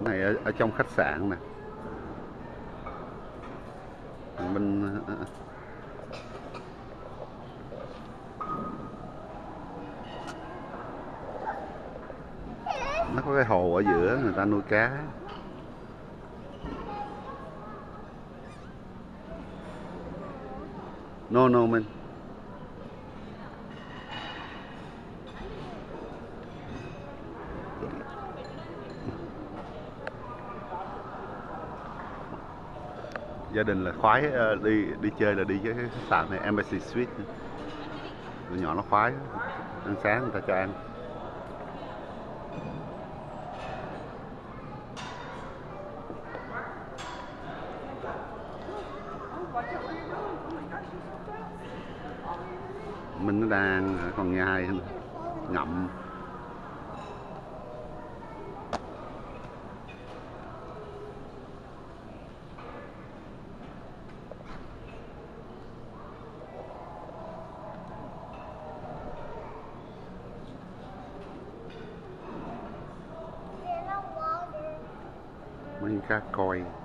Này ở trong khách sạn nè. Bên nó có cái hồ ở giữa người ta nuôi cá. No no man. Gia đình là khoái đi chơi là đi với cái khách sạn này Embassy Suite. Tụi nhỏ nó khoái ăn sáng người ta cho ăn. Mình nó đang còn nhai ngậm. Mấy cá coi.